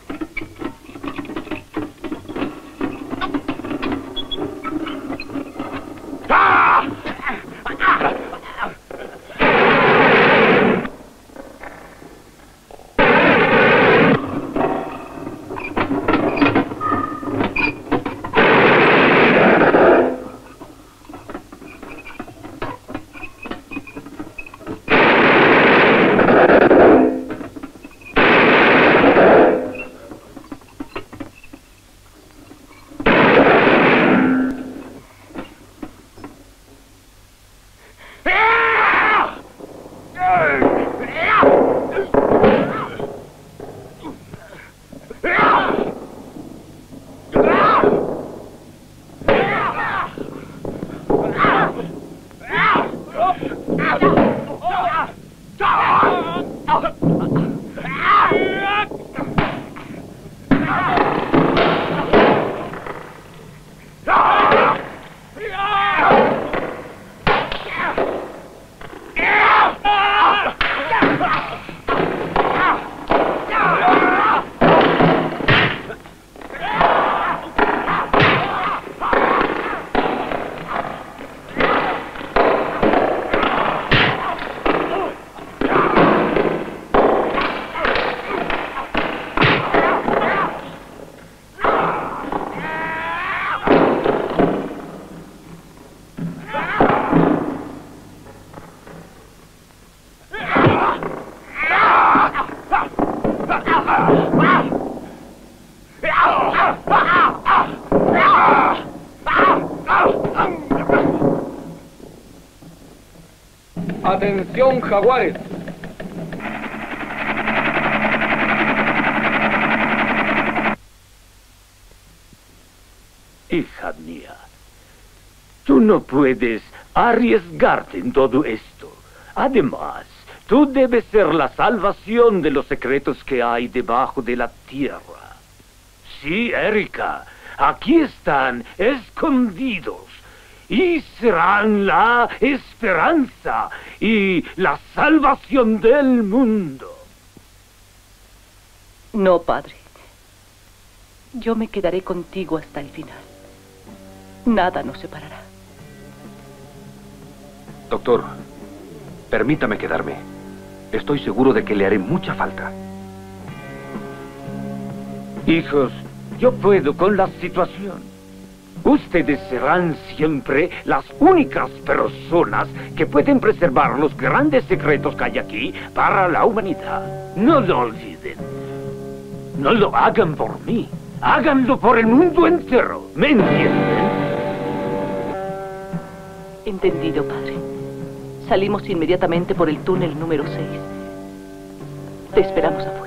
Atención, Jaguares. Hija mía, tú no puedes arriesgarte en todo esto. Además, tú debes ser la salvación de los secretos que hay debajo de la tierra. Sí, Erika, aquí están escondidos. Y serán la esperanza y la salvación del mundo. No, padre. Yo me quedaré contigo hasta el final. Nada nos separará. Doctor, permítame quedarme. Estoy seguro de que le haré mucha falta. Hijos, yo puedo con la situación. Ustedes serán siempre las únicas personas que pueden preservar los grandes secretos que hay aquí para la humanidad. No lo olviden. No lo hagan por mí. Háganlo por el mundo entero. ¿Me entienden? Entendido, padre. Salimos inmediatamente por el túnel número seis. Te esperamos afuera.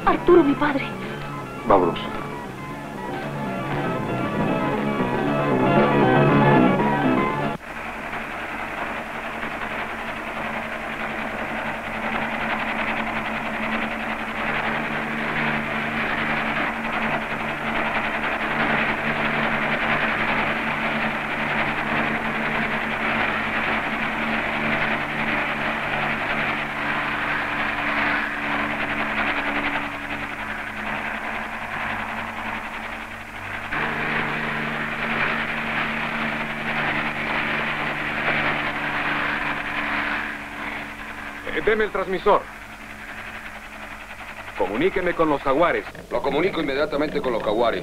Arturo, mi padre. Vámonos. Deme el transmisor. Comuníqueme con los jaguares. Lo comunico inmediatamente con los jaguares.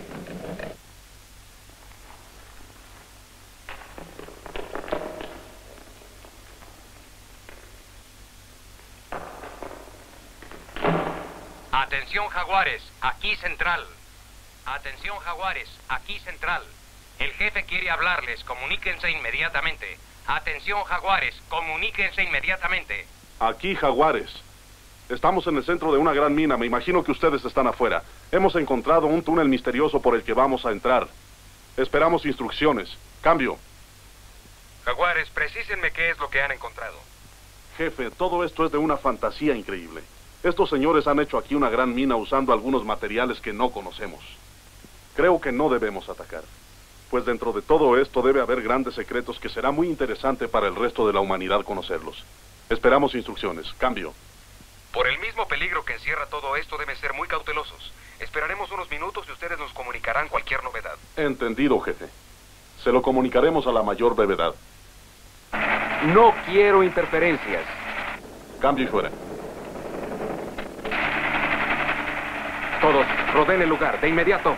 Atención, jaguares, aquí central. Atención, jaguares, aquí central. El jefe quiere hablarles, comuníquense inmediatamente. Atención, jaguares, comuníquense inmediatamente. Aquí, jaguares. Estamos en el centro de una gran mina. Me imagino que ustedes están afuera. Hemos encontrado un túnel misterioso por el que vamos a entrar. Esperamos instrucciones. Cambio. Jaguares, precísenme qué es lo que han encontrado. Jefe, todo esto es de una fantasía increíble. Estos señores han hecho aquí una gran mina usando algunos materiales que no conocemos. Creo que no debemos atacar, pues dentro de todo esto debe haber grandes secretos que será muy interesante para el resto de la humanidad conocerlos. Esperamos instrucciones. Cambio. Por el mismo peligro que encierra todo esto, deben ser muy cautelosos. Esperaremos unos minutos y ustedes nos comunicarán cualquier novedad. Entendido, jefe. Se lo comunicaremos a la mayor brevedad. No quiero interferencias. Cambio y fuera. Todos, rodeen el lugar, de inmediato.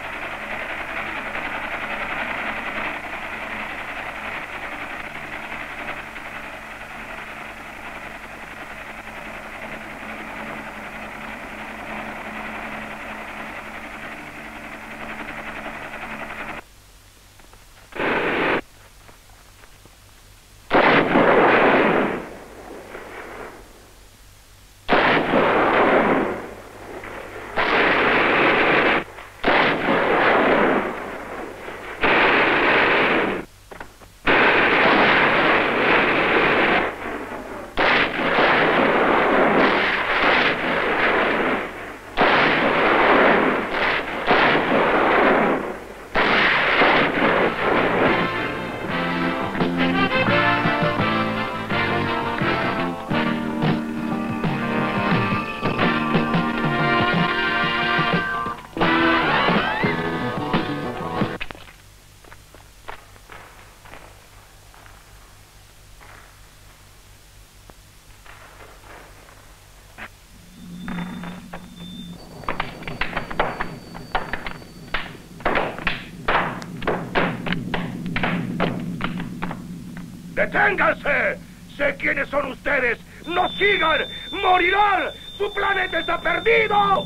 ¡Deténganse! Sé quiénes son ustedes. ¡No sigan! ¡Morirán! ¡Su planeta está perdido!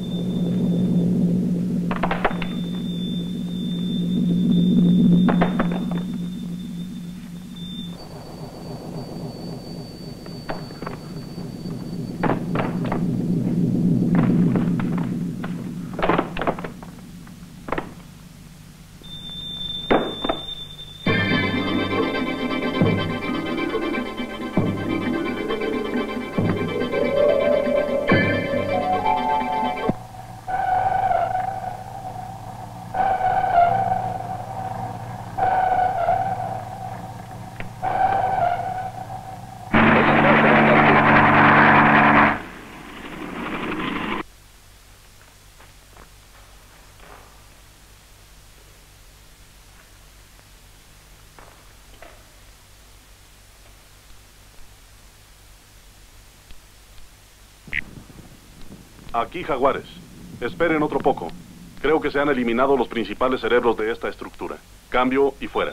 Aquí, jaguares. Esperen otro poco. Creo que se han eliminado los principales cerebros de esta estructura. Cambio y fuera.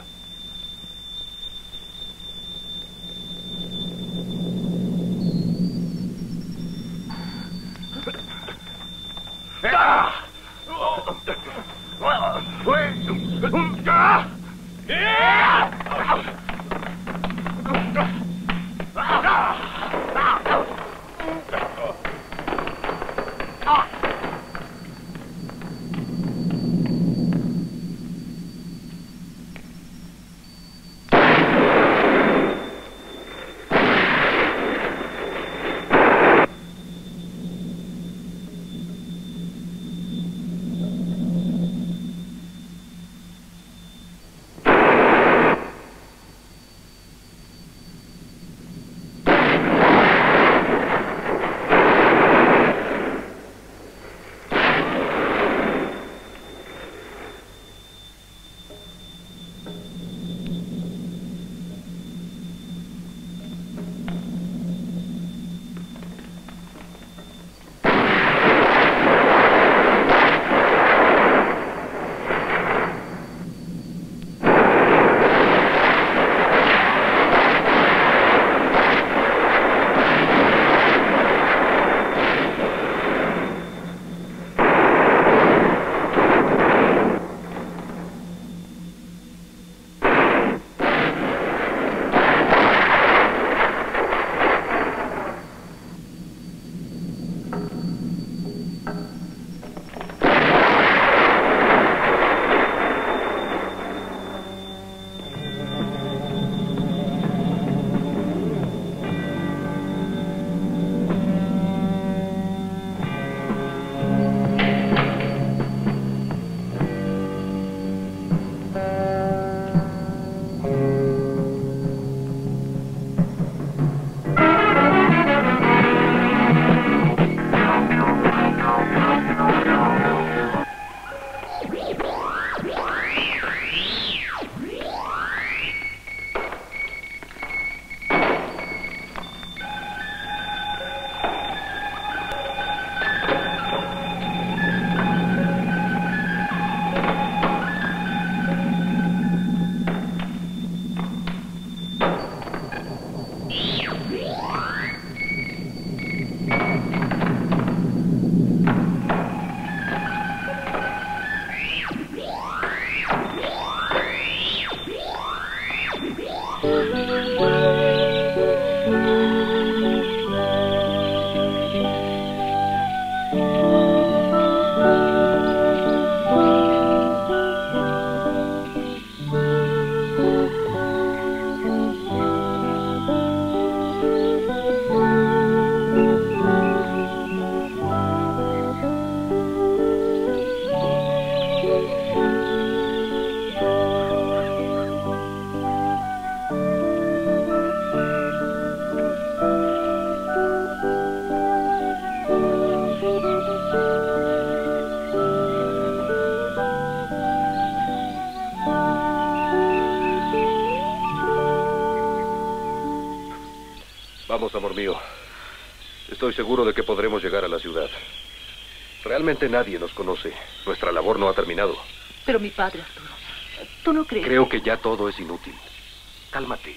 Vamos, amor mío. Estoy seguro de que podremos llegar a la ciudad. Realmente nadie nos conoce. Nuestra labor no ha terminado. Pero mi padre, Arturo, ¿tú no crees? Creo que ya todo es inútil. Cálmate.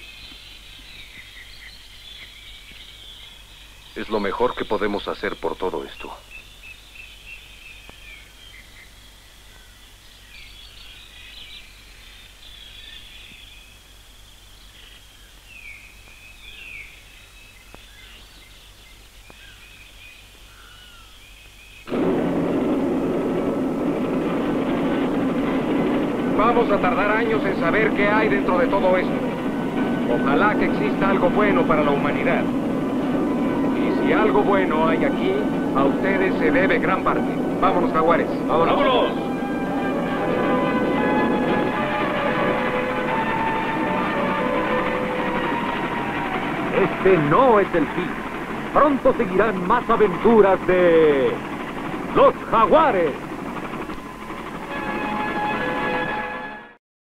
Es lo mejor que podemos hacer por todo esto. Vamos a tardar años en saber qué hay dentro de todo esto. Ojalá que exista algo bueno para la humanidad. Y si algo bueno hay aquí, a ustedes se debe gran parte. Vámonos, jaguares. ¡Vámonos! ¡Vámonos! Este no es el fin. Pronto seguirán más aventuras de los jaguares.